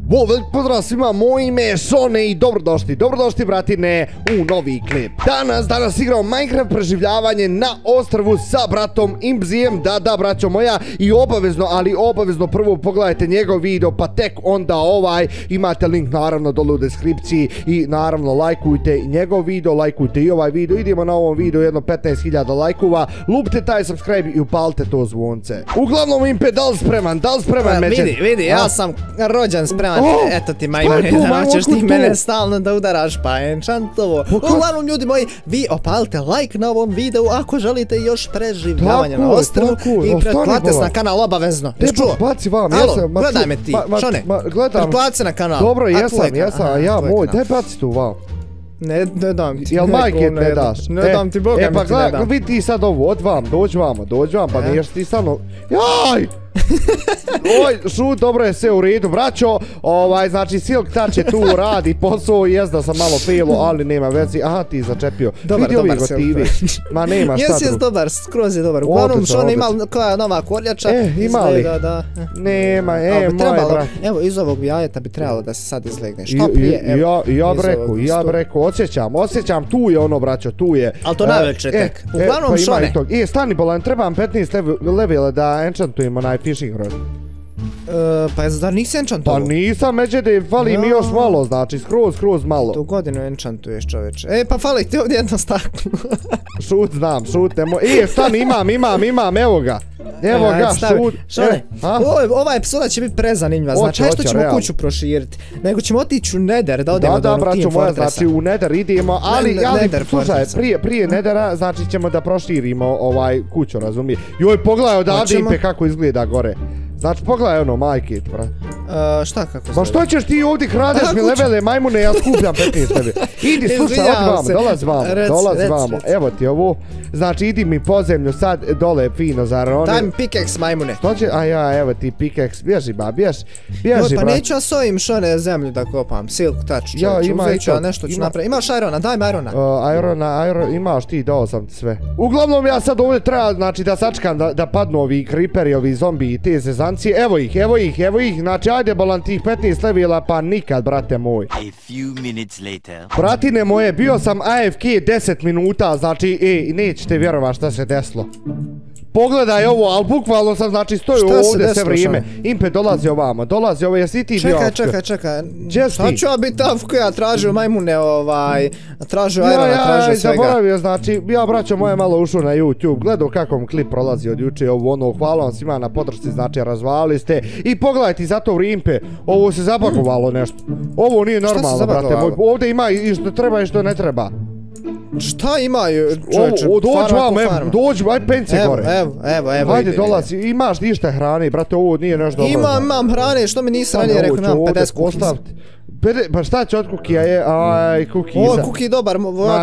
Velik pozdrav svima, moje ime je Šone i dobrodošli bratine u novi klip. Danas igramo Minecraft preživljavanje na ostrvu sa bratom Imbzijem, da braćo moja, i obavezno prvo pogledajte njegov video, pa tek onda imate link naravno dole u deskripciji i naravno lajkujte njegov video, lajkujte i ovaj video, idemo na ovom videu jedno 15.000 lajkova, lupite taj subscribe i upalite to zvonce. Uglavnom Impe, da li spreman međer? Vidi, ja sam rođen spreman. Eto ti majmune, hoćeš ti mene stalno da udaraš, pa enchantovo. Uglavnom ljudi moji, vi opalite like na ovom videu ako želite još preživljavanja na ostrvu i pretplatite se na kanal obavezno. Jesi čuo? Baci vam, alo, gledaj me ti, Šone, pretplatite se na kanal. Dobro, jesam, ja moj, daj baci tu vam. Ne dam ti. Jel majke ne daš? Ne dam ti, boga mi ti ne dam. Vidi ti sad ovo, dođi vamo, pa niješ ti stano. Jaj! Oj, šut, dobro je sve u redu, braćo, znači Silk Touch je tu, radi posao, jest da sam malo failu, ali nema vezi, aha ti začepio. Dobar Silk. Ma nema šta drugo. Jes dobar, skroz je dobar, uglavnom Šone ima koja nova korljača. Ima li? Nema, moj brat. Evo, iz ovog jajeta bi trebalo da se sad izlegne, što prije, ja bi rekao, osjećam, tu je ono braćo, tu je. Ali to najveće tek, uglavnom Šone. Stani bolan, trebam 15 levela da enchantujemo fishing rod. Pa zar nisi enchantovao? Pa nisam, međede, fali mi još malo, znači skroz malo. Tu godinu enchantuješ čoveče. Pa fali ti ovdje jedno staklo. Šut, nemoj. Stani, imam, evo ga. Evo ga, šut. Šone, ova epizoda će biti prezanimljiva, znači ne što ćemo kuću proširiti, nego ćemo otići u Nether da odemo do onog Team Fortressa. Znači u Nether idemo, ali slušaj, prije Nethera, znači ćemo da proširimo kuću, razumije. Joj, pogledaj odavde Impe kako izgleda gore. Znači, pogledaj ono, majke, brat. Šta kako se... Ma što ćeš ti ovdje kradeš mi levele, majmune, ja skupljam 15 tebi. Idi, slušaj, dolazi vamo. Evo ti ovo. Znači, idi mi po zemlju sad, dole fino, zar oni... Daj mi pickaxe, majmune. Što će... evo ti pickaxe, bježi ba, bježi, pa neću ja s ovim Šone zemlju da kopam, Silk Touch. Ja, ima i to. Nešto ću napraviti. Imaš irona, daj mi irona. Irona, imaš ti, dao sam ti sve. Uglavnom, ja sad ovdje treba, znači, da sačekam da padnu ovi creeperi, ovi zombi i te zezancije. Evo ih, znači ajde bolan tih 15 levela pa nikad, brate moj. Bratine moje, bio sam AFK 10 minuta, znači, nećete vjerovat šta se desilo. Pogledaj ovo, ali bukvalno sam, znači, stoju ovdje sve vrijeme. Impe, dolazi ovamo, jesi ti bio AFK? Čekaj, šta ću ja biti AFK, ja tražio majmune, tražio irona, tražio svega. Zaboravio, znači, ja braćo moje malo ušao na YouTube, gledao kakvom klip prolazi od juče, hvala vam svima na podršci, znači, razvalili ste. I pogledajte, zato vrijeme, ovo se zabagovalo nešto. Ovo nije normalno, brate moj, ovdje ima i što treba i što ne treba. Šta imaju, čovječe? Dođi vam, dođi, aj pence gore. Evo. Ajde, dolazi, imaš ništa hrane, brate, ovo nije nešto dobro. Imam hrane, što mi nisi ranije rekao, imam 50 cookies. Pa šta će od kukija je, cookiesa. Ovo cookie dobar,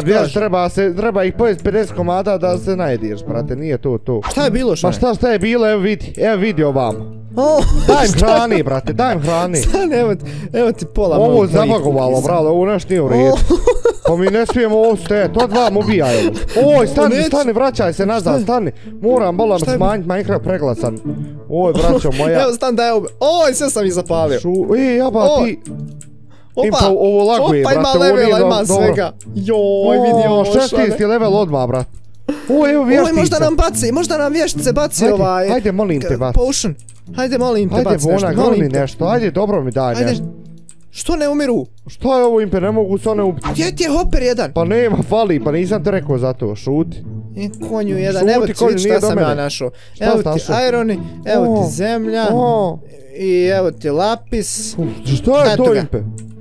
treba ih pojesti 50 komada da se najediješ, brate, nije to. Šta je bilo, Šone? Pa šta je bilo, evo vidi ovamo. Daj im hrani, brate, daj im hrani. Evo ti pola mojih. Ovo zabagovalo, brale, ovo nešto nije u redu. Pa mi ne smijemo ovo stojati, to dva mu ubijaju. Oj, stani, vraćaj se nazad, stani. Moram bolam smanjiti Minecraft preglasan. Oj, braćo moja. Evo, stani da je ovo. Oj, sve sam ih zapalio. Jaba ti. Impa, ovo laguje, brate, ovo nije dobro. Ima svega. Joj, vidi ovo, Šone. 16 level odmah, brate. Evo vještice. Možda nam vještice baci Hajde, molim te, baci. Potion. Hajde, molim te, baci nešto. Hajde, molim nešto, hajde, dobro mi daj nešto. Što ne umiru? Šta je ovo, Impe, ne mogu se one ubiti. Gdje ti je hopper jedan? Pa nema, fali, pa nisam te rekao za to, šuti. Konju jedan, evo ti šta sam ja našao. Evo ti ironi, evo ti zemlja. I evo ti lapis. Šta je to, Impe?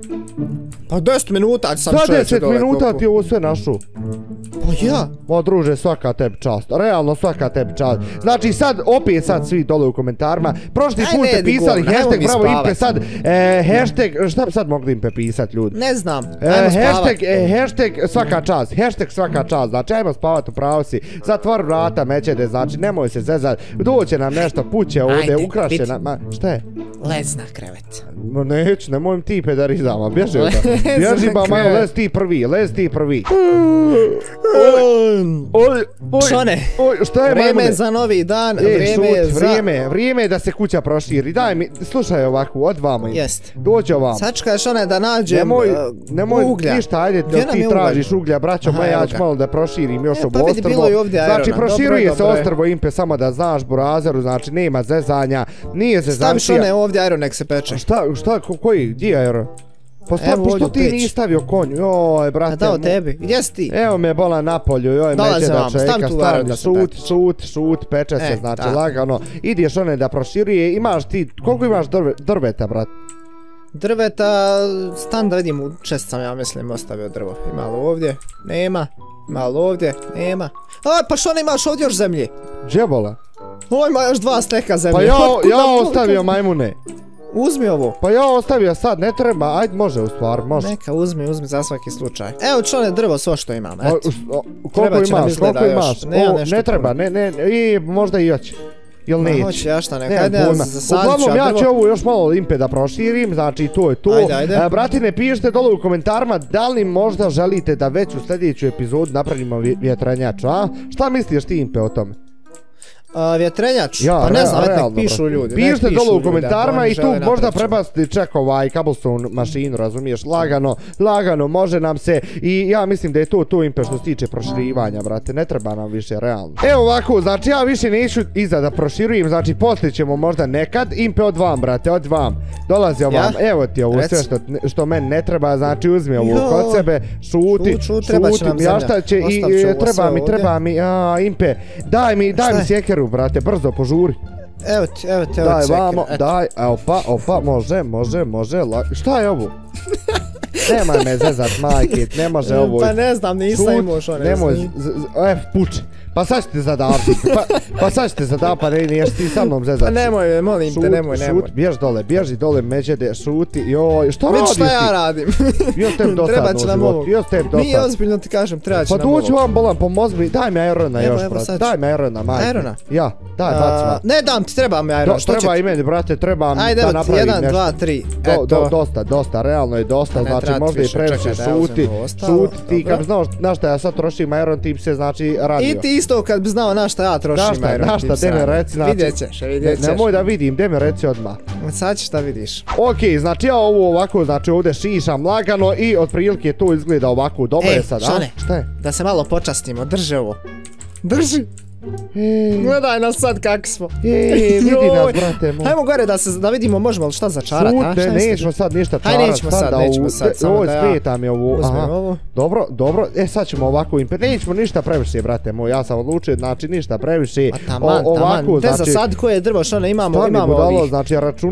Pa 10 minuta sam čovječe dole. 10 minuta ti ovo sve našao. Pa ja? Ma druže, svaka tebi čast, realno svaka tebi čast. Znači opet svi dole u komentarima. Prošli put ste pisali hashtag bravo Impe, sad hashtag, šta bi sad mogli Impe pisat ljudi? Ne znam, ajmo spavat. Hashtag svaka čast, znači ajmo spavat, upravo si. Zatvor vrata mećede, znači nemoj se zezat, doće nam nešto, puće ovdje, ukraše nam, ma šta je? Lez na krevet. Neću, nemoj ti pederizama, bježi od da. Bježi ba, lez ti prvi. Šone, šta je vrijeme majmune? je za novi dan, vrijeme je za... Vrijeme je da se kuća proširi. Daj mi, slušaj ovako, odvamo im. Jest. Dođi ovamo. Sačekaj Šone da nađem Nemoj uglja. ništa, ajde, ti tražiš uglja, braćo moja, ja ću malo da proširim još ovo ostrvo. Znači, proširuje se ostrvo Impe, samo da znaš, Burazeru, znači, nema zezanja, nije zezancija. Stavi Šone ovdje aero, nek se peče. Šta, koji, gdje je aero? Pa što ti nisi stavio konju, joj brate. A dao tebi, gdje si ti? Evo me bola na polju, joj međe da čeka, šut, peče se, znači lagano. Ideš one da proširuje, imaš ti, koliko imaš drveta, brat? Drveta, stan da vidim, u čest sam ja mislim ostavio drvo. I malo ovdje, nema, malo ovdje, nema. Aj, pa što ne imaš ovdje još zemlje? Džebola? Ovo ima još 2 steka zemlje. Pa ja ostavio majmune. Uzmi ovo. Pa ja ostavio sad, ne treba, ajde može u stvar, može. Neka, uzmi za svaki slučaj. Evo Čone, drvo svo što imam, eto. Koliko imaš? Ne treba, i možda i hoće. Jel neće? Hoće, ja šta neka, ajde zasadit ću. Uglavnom ja ću ovo još malo Impe da proširim, znači to je to. Ajde. Bratine, pišite dole u komentarima da li možda želite da već u sljedeću epizodu napravimo vjetrenjač, a? Šta misliš ti Impe o tome? Vjetrenjač, pa ne znam, nek pišu ljudi. Pišite dole u komentarima i tu možda prebaciti čak cobblestone mašinu, razumiješ, lagano, može nam se i ja mislim da je to Impe što se tiče proširivanja, brate, ne treba nam više, realno. Evo ovako, znači ja više neću iza da proširujem, znači poslije ćemo možda nekad, Impe od vam, brate, od vam, dolazi ovam, evo ti ovo sve što meni ne treba, znači uzmi ovo kod sebe, šuti, jaštaće i treba mi, Impe, daj mi sjekeru, brate, brzo, požuri. Evo ti daj vamo, daj, opa, može, šta je ovo? Nemoj me zezat, majke, ne može ovo. Pa ne znam, nisam imao što ne znam. Nemoj, puče. Pa sad ću te zadavati, pa niješ ti sa mnom zezat. Pa nemoj, molim te, nemoj. Bježi dole, međede, šuti, joj, što radiš ti? Vidi šta ja radim. Treba će nam ovo. Nije ozbiljno ti kažem, treba će nam ovo. Pa dođu vam bolan, pomozi mi, daj mi aerona još, brate, daj mi aerona, majke. Aerona? Ja, daj, baci vam. Ne dam ti, treba mi aeron, što će ti? Treba i meni, brate, treba da napravim nešto. Ajde, 1, 2, 3, dosta, realno je dosta, znači možda i previše šuti, ti kad bi znao na šta ja sad trošim aeron, ti bi se znači radio. I ti isto kad bi znao na šta ja trošim aeron. Na šta, deme reci, znači. Vidjet ćeš. Nemoj da vidim, deme reci odmah. Sad ćeš da vidiš. Okej, znači ja ovo ovako, znači ovdje šišam lagano i otprilike to izgleda ovako, dobro je sad, a? Šone, da se malo počastimo, drži ovo. Drži. Gledaj nas sad kak smo. Vidi nas, brate moj. Hajmo gore da vidimo možemo li šta začarat. Nećemo sad ništa čarat. Nećemo sad. Ovo smeta mi ovo. Uzmem ovo. Dobro. Sad ćemo ovako Impe. Nećemo ništa previše, brate moj. Ja sam odlučio, znači ništa previše. Taman. Te za sad koje drvo što ne imamo ovih. Znači račun.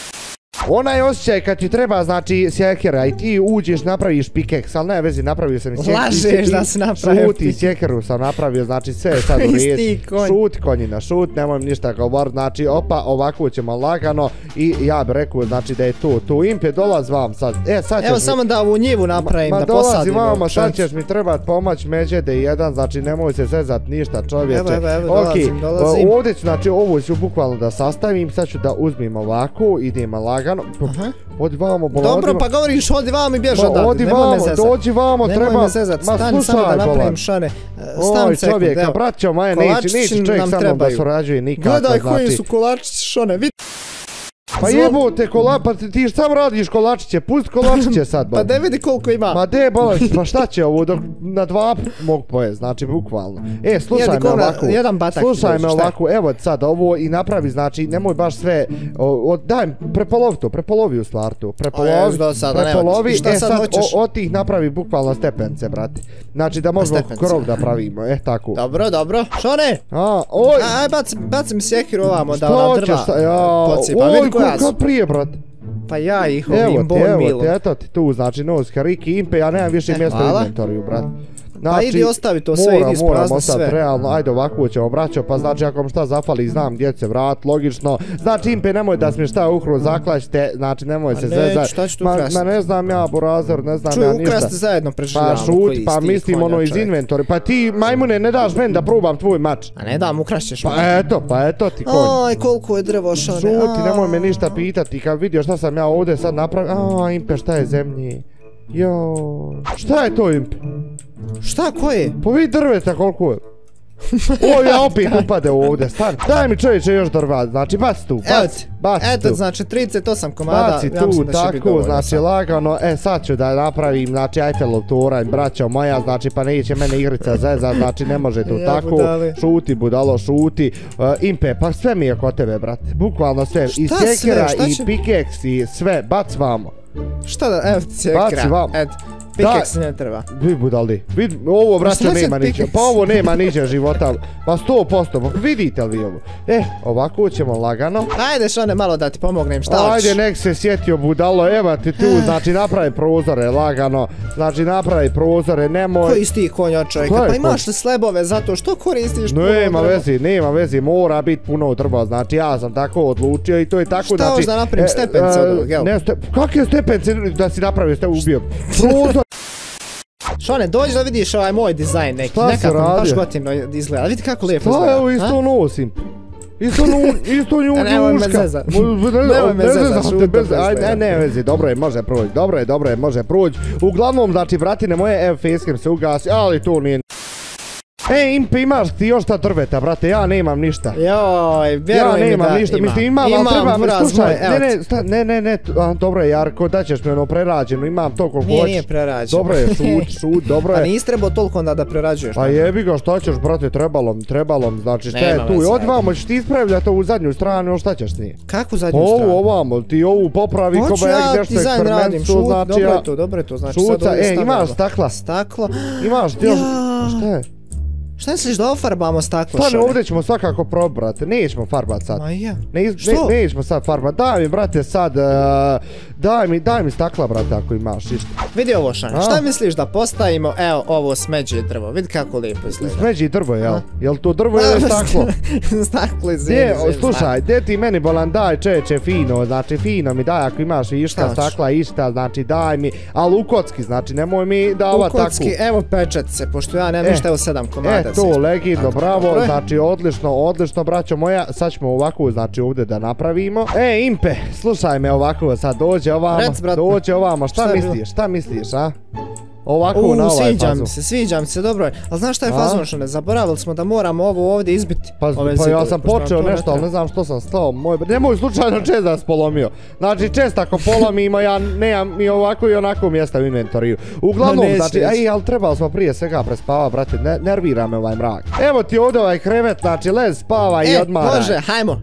Onaj osjećaj kad ti treba, znači, sjekera i ti uđeš, napraviš pikeks, ali ne vezi, napravio sam i sjekeru. Lažeš da si napravio pikeks. Šuti, sjekeru sam napravio, znači sve je sad u riječ. Šut, konjina, šut, nemoj ništa govorit, znači, opa, ovako ćemo lagano i ja bih rekao, znači, da je tu Impe, dolaz vam sad. Evo samo da ovu njivu napravim, da posadim. Ma dolazi vama, sad ćeš mi trebat pomoć međede jedan, znači, nemoj se zezat ništa, čovječe. Evo, dolazim. Ovdje ću, znači, ovo ću bukvalno da sastavim, sad ću da uzmem ovako, idem lagano. Odi vamo, bola. Dobro, pa govoriš, odi vamo i bježi odavde. Nemoj me zezat. Dođi vamo, treba. Nemoj me zezat, stani samo da napravim Šone. Stan sekund, čovjeka, braćo moje, neće čovjek sa mnom da surađuje nikako. Gledaj koji su kolačići, Šone, vidi. Pa jebote, pa ti sam radiš kolačiće, pusti kolačiće sad. Pa ne vidi koliko ima. Ma de bolan, pa šta će ovo, na 2 mogu pojest, znači bukvalno. Slušaj me ovako, evo sad ovo i napravi, znači nemoj baš sve, daj, prepolovi u stvar tu, prepolovi, sad od tih napravi bukvalno stepence, brate. Znači da možemo krov da pravimo, tako. Dobro, Šone! Aj, bacim sjekiru ovamo da ona drva pocipa, vidi koja su. Kako prije, brat? Pa ja ih ovim bone mealom. Eto ti tu, znači nos Hariki Impe, ja nemam više mjesta u inventoriju, brat. Pa idi ostavi to sve, idi isprazni sve. Realno, ajde ovako ćemo braćo, pa znači ako mi šta zafali znam gdje će vrat, logično. Znači Impe nemoj da smiješ šta uhru zaklaćite, znači nemoj se zezat. Šta ću tu ukrasti? Ma ne znam ja, Burazer, ne znam ja ništa. Čuj, ukrasti zajedno preživljamo. Pa šut, pa mislim ono iz inventori. Pa ti majmune ne daš meni da probam tvoj mač. A ne dam, ukrašćeš me. Pa eto ti konj. Aj, koliko je drvo, Šone. Šuti, nemoj me ništa pitati, kad vidio šta sam ja ovdje sad napravio. Impe, šta je zemlji? Šta je to, Impe? Šta, koje? Pa vidi drveta koliko je. O, ja opet upade ovdje, stani. Daj mi čovječe još drva, znači baci tu, baci tu. Eto, znači 38 komada, baci tu, tako, znači lagano, sad ću da napravim, znači Eiffelov toranj, braćo moja, znači pa neće mene igrica zeza, znači ne može tu tako, šuti budalo, šuti. Impe, pa sve mi je kod tebe, brate, bukvalno sve, i sjekera, i pikeks, i sve, bac vamo. Šta da, evo ti sjekera, eto. Pikeks ne treba. Vi budali, ovo braćo nema niđe, pa ovo nema niđe života, pa 100%, pa vidite li vi ovo? Ovako ćemo lagano. Ajde Šone malo da ti pomognem, šta hoćeš? Ajde nek se sjetio budalo, evo ti tu, znači napravi prozore lagano, znači napravi prozore, nemoj... Koji si ti konja čovjeka, pa imaš li slebove zato što koristiš puno drva? Nema vezi, mora biti puno drva, znači ja sam tako odlučio i to je tako, znači... Šta hoćeš da napravim stepence od ovog, jel? Kakve stepence da si napravio, ste ubio? Prozor! Šone, dođi da vidiš ovaj moj dizajn neki, nekako mi baš gotivno izgleda, vidi kako lijepo izgleda. Pa evo isto nosim. Isto njuška. Nemoj me zezat. Nemoj me zezat, šuto. Ne vezi, dobro je, može proći, dobro je, može proći. Uglavnom, znači, bratine moje, evo facecam se ugasi, ali to nije... Impe, imaš ti još ta drveta, brate, ja nemam ništa. Joj, vjeruj mi da ništa. imam. Imam, slušaj, ne, dobro je, Jarko, daćeš mi ono prerađeno, imam to koliko hoćeš. Nije prerađeno. Dobro je, šut, dobro je. Pa nisi trebao toliko onda da prerađuješ. Pa jebi ga, šta ćeš, brate, trebalo, znači šta je tu, odvamo ćeš ti ispravljati ovu zadnju stranu, šta ćeš s nije? Kakvu zadnju stranu? Ovo ovamo, ti ovu popravi ko ba jak nešto eksperiment, što znači ja... Dobro je to, znači sad ovdje stavljamo. Imaš stakla? Staklo? Imaš ti još, šta je? Šta misliš da ofarbamo staklo, Šone? Ovdje ćemo svakako probrati, nećemo farbat sad. Ma ja. Što? Nećemo sad farbat, daj mi brate sad, daj mi stakla brate ako imaš išta. Vidi ovo Šone, šta misliš da postavimo, evo ovo smeđe drvo, vidi kako lijepo izgleda. Smeđe drvo, jel? Jel to drvo ili staklo? Staklo iz zemi. Slušaj, gdje ti meni bolan daj čeče fino, znači fino mi daj ako imaš išta stakla, išta, znači daj mi, ali u kocki, znači nemoj mi davat takvu. U kocki, evo pečatice, pošto ja nemam ništa, evo 7 komada. To legindo, bravo, znači odlično braćo moja, sad ćemo ovako znači ovdje da napravimo. Impe, slušaj me ovako, sad dođe ovamo, šta misliš, a? Ovako na ovaj fazon. Sviđam se, dobro je. Ali znaš šta je fazon što ne zaboravili smo da moramo ovo ovdje izbiti. Pa ja sam počeo nešto, ali ne znam što sam stao. Nemoj slučajno čest da sam polomio. Znači čest ako polomimo, ja nemam i ovako i onako mjesta u inventoriju. Uglavnom, znači, ali trebali smo prije svega prespava, brate, nervira me ovaj mrak. Evo ti ovdje ovaj krevet, znači lez, spava i odmaraj. Može, hajmo.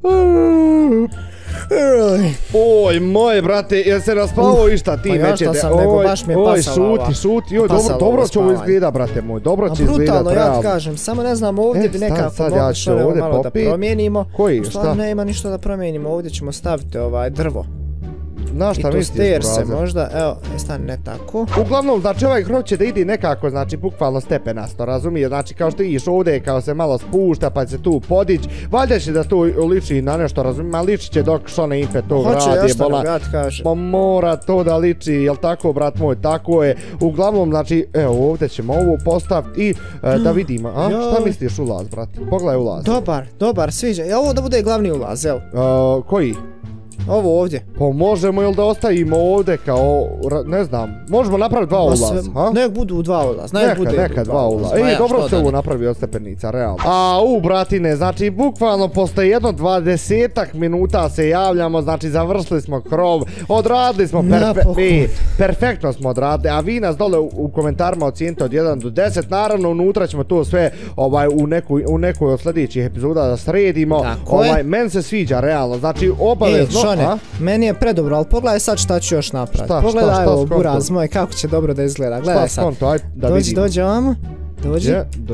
Oj, moj brate, jel se raspavao išta ti mećete? Pa ja šta sam, nego baš mi je pasala ova. Šuti, dobro će ovo izgleda, brate moj, dobro će izgleda. Brutalno, ja ti kažem, samo ne znam, ovdje bi nekako mogli što malo da promijenimo. Koji, šta? Stvarno nema ništa da promijenimo, ovdje ćemo staviti ovaj drvo. Na šta misliš, brazer? I tu se možda, evo, stani, ne tako. Uglavnom, znači ovaj krov će da ide nekako, znači bukvalno stepenasto, razumije? Znači kao što ideš ovdje, kao se malo spušta pa se tu podić, valjda će da to liči na nešto, razumije? Ma liči će dok Šone Impe to radi, bola. Ma mora to da liči, jel tako, brat moj, tako je. Uglavnom, znači, evo, ovdje ćemo ovo postaviti i da vidimo, a? Šta misliš ulaz, brate? Pogledaj ulaz. Dobar, sviđa. Ovo da bude glavni ulaz, jel? Koji? Ovo ovdje. Pa možemo jel da ostavimo ovdje kao, ne znam, možemo napraviti dva ulaza, ha? Nek budu dva ulaza, neka dva ulaza. Dobro se ovo napravi od stepenica, realno. Bratine, znači bukvalno posle jedno 20 minuta se javljamo, znači završili smo krov, odradili smo perfektno smo odradili, a vi nas dole u komentarima ocijenite od 1 do 10, naravno unutra ćemo to sve u nekoj od sljedećih epizoda da sredimo. Meni se sviđa, realno, znači obavezno. Meni je predobro, ali pogledaj sad šta ću još napraviti. Pogledaj ovo, buraz moj, kako će dobro da izgleda. Gledaj sad. Dođi ovamo. Dođi.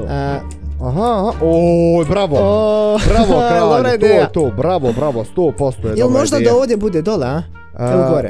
Aha, oj, bravo. Bravo, kralj, to je to, bravo, 100% je dobra ideja. Jel možda da ovdje bude dole, a? Evo gore.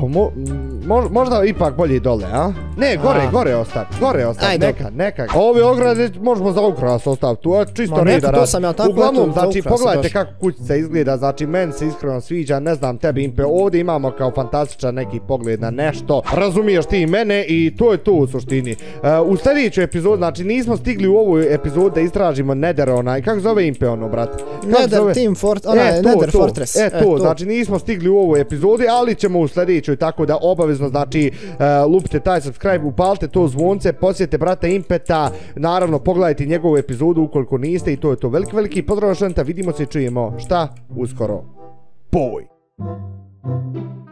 Možda ipak bolje dole, a? Ne, gore ostavi, neka. Ove ograde možemo za ukras ostaviti, tu je čisto reda rad. Uglavnom, znači, pogledajte kako kućica izgleda, znači, meni se iskreno sviđa, ne znam tebi Impe, ovdje imamo kao fantastičan neki pogled na nešto, razumiješ ti mene i to je to u suštini. U sljedećoj epizodi, znači, nismo stigli u ovu epizodu da istražimo Nether onaj, kako zove Impe ono, brate? Nether Fortress. To, znači, nismo stigli u ovu epizodi, ali ćemo u sljedećoj pričaju, tako da obavezno znači lupite taj subscribe, upalite to zvonce, posjetite brata Impeta, naravno pogledajte njegovu epizodu ukoliko niste i to je to. Veliki pozdrav šanta, vidimo se i čujemo šta uskoro. Boj!